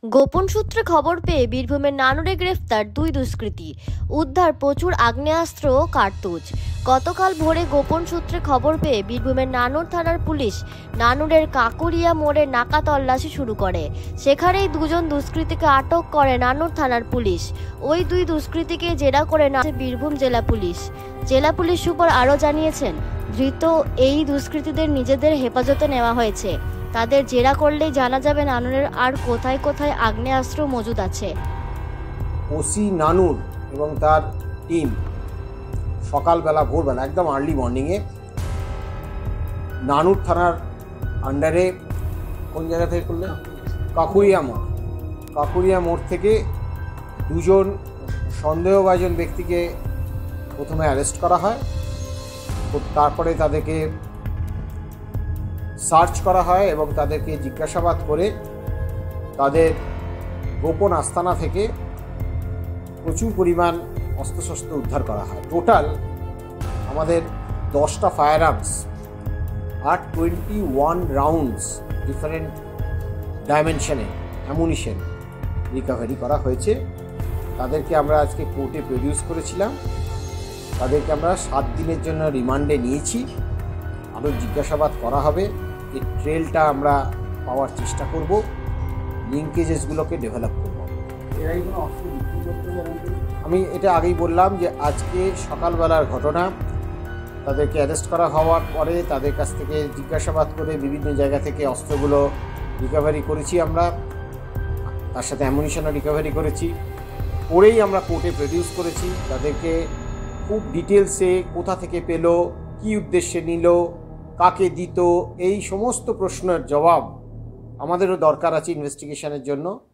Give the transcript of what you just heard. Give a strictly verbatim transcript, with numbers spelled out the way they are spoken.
গোপন সূত্রে খবর পেয়ে বীরভূমের নানুরে গ্রেফতার দুই দুষ্কৃতী, উদ্ধার প্রচুর আগ্নেয়াস্ত্র ও কার্তুজ। গতকাল ভোরে গোপন সূত্রে খবর পেয়ে বীরভূমের নানুর থানার পুলিশ নানুরের কাকুরিয়া মোড়ে নাকা তল্লাশি শুরু করে। সেখানেই দুজন দুষ্কৃতীকে আটক করে নানুর থানার পুলিশ। ওই দুই দুষ্কৃতীকে জেরা করে না বীরভূম জেলা পুলিশ। জেলা পুলিশ সুপার আরও জানিয়েছেন, ধৃত এই দুষ্কৃতীদের নিজেদের হেফাজতে নেওয়া হয়েছে। তাদের জেরা করলেই জানা যাবে নানুরের আর কোথায় কোথায় আগ্নেয়াস্ত্র মজুদ আছে। ওসি নানুর এবং তার টিম সকালবেলা ভোরবেলা একদম আর্লি মর্নিংয়ে নানুর থানার আন্ডারে কোন জায়গা থেকে করলে কাকুরিয়া মোড় কাকুরিয়া মোড় থেকে দুজন সন্দেহভাজন ব্যক্তিকে প্রথমে অ্যারেস্ট করা হয়। তারপরে তাদেরকে সার্চ করা হয় এবং তাদেরকে জিজ্ঞাসাবাদ করে তাদের গোপন আস্তানা থেকে প্রচুর পরিমাণ অস্ত্রশস্ত্র উদ্ধার করা হয়। টোটাল আমাদের দশটা ফায়ার আর্মস আর টোয়েন্টি ওয়ান রাউন্ডস ডিফারেন্ট ডাইমেনশনে অ্যামুনিশন রিকভারি করা হয়েছে। তাদেরকে আমরা আজকে কোর্টে প্রডিউস করেছিলাম। তাদেরকে আমরা সাত দিনের জন্য রিমান্ডে নিয়েছি। আরও জিজ্ঞাসাবাদ করা হবে। এই ট্রেলটা আমরা পাওয়ার চেষ্টা করব, লিঙ্কেজেসগুলোকে ডেভেলপ করব। আমি এটা আগেই বললাম যে আজকে সকালবেলার ঘটনা। তাদেরকে অ্যারেস্ট করা হওয়ার পরে তাদের কাছ থেকে জিজ্ঞাসাবাদ করে বিভিন্ন জায়গা থেকে অস্ত্রগুলো রিকভারি করেছি আমরা, তার সাথে অ্যামুনিশনও রিকভারি করেছি। পরেই আমরা কোর্টে প্রডিউস করেছি। তাদেরকে খুব ডিটেলসে কোথা থেকে পেল, কী উদ্দেশ্যে নিল, কাকে দিত, এই সমস্ত প্রশ্নের জবাব আমাদেরও দরকার আছে ইনভেস্টিগেশনের জন্য।